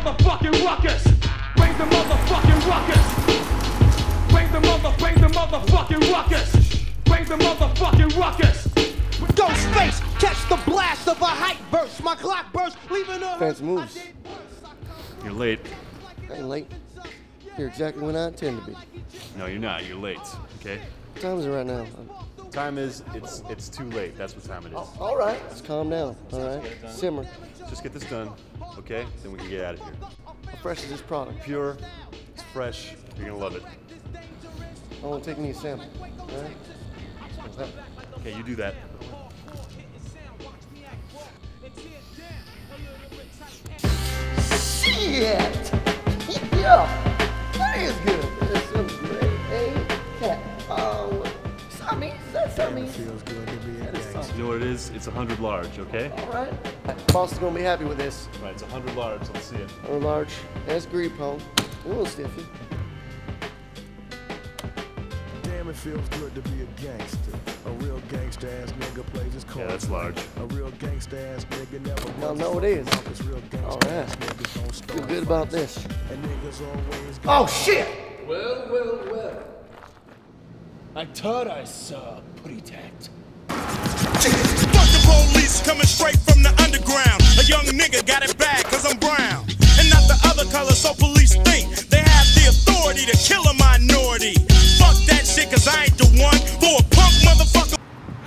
motherfucking ruckus. Bring the motherfucking ruckus. Bring the motherfucking ruckus. Bring the motherfucking ruckus. Ghostface, catch the blast of a hype verse. My clock burst, leaving a Fancy moves. You're late. I ain't late. You're exactly when I intend to be. No, you're not. You're late. Okay. What time is it right now? Time is it's too late. That's what time it is. Oh, all right. Let's calm down. All right. Simmer. Just get this done, okay? Then we can get out of here. How fresh is this product? Pure. It's fresh. You're gonna love it. I want to take me a sample. All right. Okay, you do that. Shit! Yeah! That is good. That's some great cat. Sammy. Feels good to be a gangster. You know what it is? It's 100 large, okay? All right. Boss is gonna be happy with this. Right, it's 100 large. Let's see it. 100 large. That's greed, pone. A little stiffy. Damn, it feels good to be a gangster. A real gangster ass nigga plays his cards. Yeah, that's large. A real gangster ass nigga never. Y'all know it is. All right. Feel good about this. Oh shit! Well. I thought I saw putty tat. Fuck the police coming straight from the underground. A young nigga got it bad cause I'm brown. And not the other color, so police think they have the authority to kill a minority. Fuck that shit cause I ain't the one for a punk motherfucker.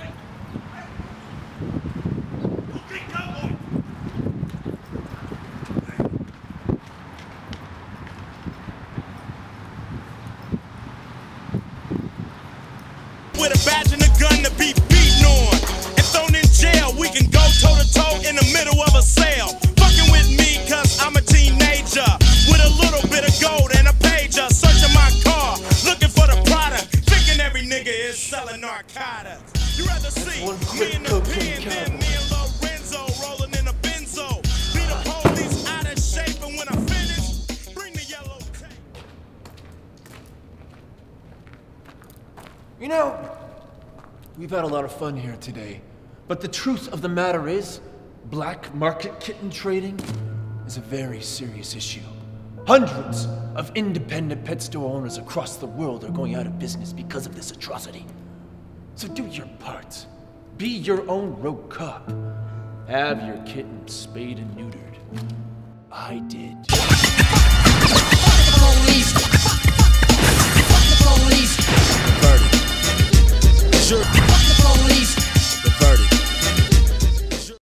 With a badge and a gun to be beaten on and thrown in jail, we can go toe to toe in the middle of a sale. Fucking with me cause I'm a teenager with a little bit of gold and a pager. Searching my car, looking for the product, thinking every nigga is selling narcotics. You rather see me in the pen than me and Lorenzo rolling in a benzo. Be the police out of shape, and when I finish, bring the yellow tape. You know, we've had a lot of fun here today, but the truth of the matter is, black market kitten trading is a very serious issue. Hundreds of independent pet store owners across the world are going out of business because of this atrocity. So do your part. Be your own rogue cop. Have your kitten spayed and neutered. I did. Fuck the police. Fuck the police. Verdict. Fuck the police. The verdict.